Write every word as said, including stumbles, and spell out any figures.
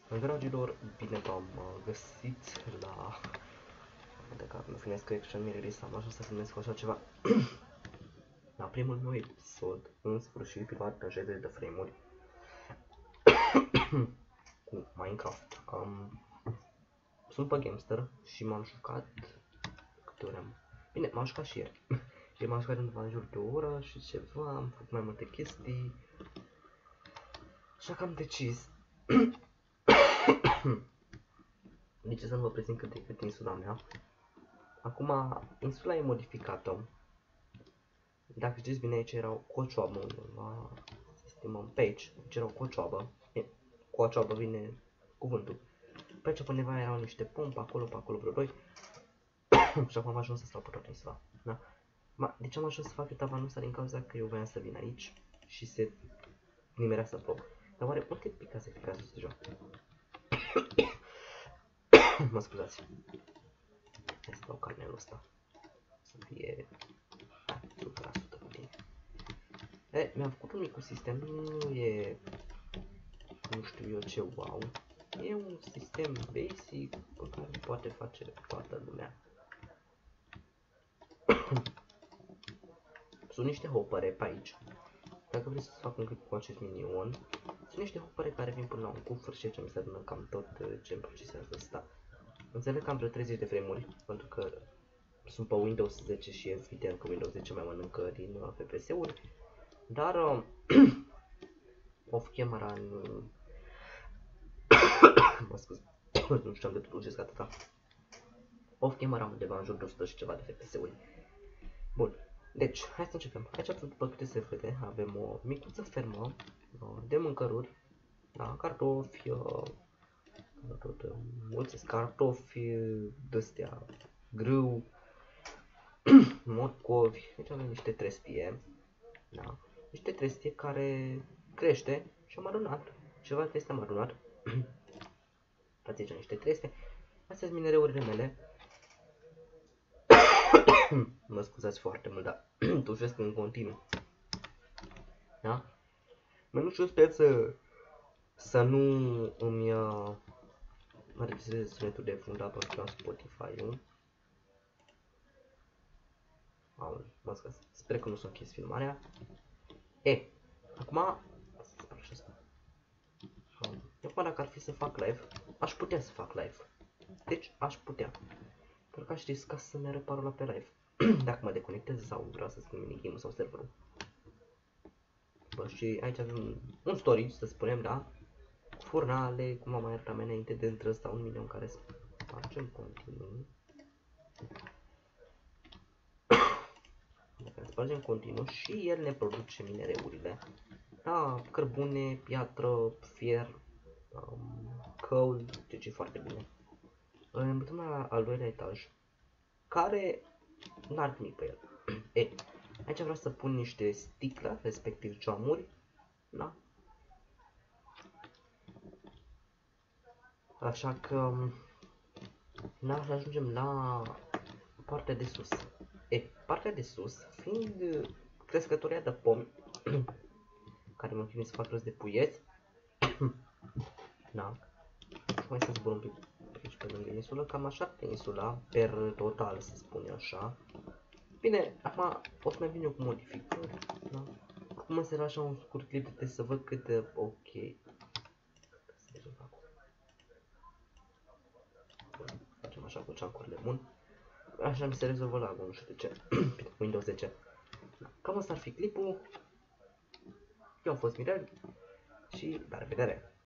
Dragilor, bine v-am găsit la... De că nu filmez cu Action Mirrorless, am ajuns să filmez cu așa ceva. La primul meu episod, în sfârșit, filmat pe șaizeci de frame-uri cu Minecraft. Um, sunt pe Gamester și m-am jucat... Câte ori am? Bine, m-am jucat și ieri. Și m-am jucat undeva în jur de o oră și ceva, am făcut mai multe chestii. Așa că am decis de ce să nu vă prezint cât de cât insula mea. Acum, insula e modificată. Dacă știți bine, aici era o cocioabă undeva. Estimăm pe aici, aici era o cocioabă. E, cocioabă vine cuvântul. Pe aici, pe undeva, erau niște pompe, acolo, pe acolo, vreo doi. Și acum am ajuns să stau pe toată insula. Da? Ma, de ce am ajuns să fac etapa asta? Din cauza că eu voiam să vin aici și se nimerea să plouă. Dar oare unde pica să pica sus de joc? Mă scuzați. Hai să dau carnelul ăsta. Să fie o sută la sută bine. E, mi-am făcut un mic sistem, nu e, nu știu eu ce wow. E un sistem basic pe care poate face toată lumea. Sunt niște hopere pe aici. Dacă vreți să fac un clip cu acest minion, sunt niște hopere care vin până la un cufăr și ce mi se adună cam tot ce îmi procesează ăsta. Înțeleg că am vreo treizeci de frame-uri, pentru că sunt pe Windows zece și e evident că Windows zece mai mănâncă din uh, F P S-uri. Dar uh, off camera nu... mă scuz, nu știu de dulcesc atâta. Off camera undeva în jur de o sută și ceva de F P S-uri. Bun, deci, hai să începem. Aici, după câte se vede, avem o micuță fermă uh, de mâncăruri, da, cartofi, uh, tot, uh, mulți cartofi de-astea, grâu, morcovi. Aici avem niște trestie, da, niște trestie care crește și am adunat, ceva trestie am adunat. Ați aici niște trestie, astea sunt minereurile mele. Mă scuzați foarte mult, dar tușesc în continuu, da? Mă nu știu, sper să, să nu îmi uh, înregistrez sunetul de fundat pentru că am Spotify-ul. Mă scuzați, sper că nu s-a închis filmarea. E, acum, să spun așa asta. Acum dacă ar fi să fac live, aș putea să fac live. Deci, aș putea. Pentru că aș risca să-mi arăt parola pe live. Dacă mă deconectez sau vreau să schimb minigame-ul sau serverul. Bă, și aici avem un storage, să spunem, da? Cu furnale, cum am mai arătat mai înainte, de între ăsta un milion care spargem continuu. Dacă spargem continuu și el ne produce minereurile. Da, cărbune, piatră, fier, um, căul, deci e foarte bine. Îmi ducem la al doilea etaj, care n-ar nimic pe el. E, aici vreau să pun niște sticlă, respectiv geamuri, da? Așa că, da, să ajungem la partea de sus. E, partea de sus, fiind crescătoria de pomi, care mă chinuie să fac rost de puieți, da, și mai să zbor un pic aici pe lângă insulă, cam așa pe insula, per total, să spun așa. Bine, acum o să mai vin eu cu modificări, da? Acum să așa un scurt clip de test să văd cât de ok. Facem așa cu chunk-urile bun. Așa mi se rezolvă lag-ul, nu știu de ce. Windows zece. Cam asta ar fi clipul. Eu am fost Mirel și la revedere!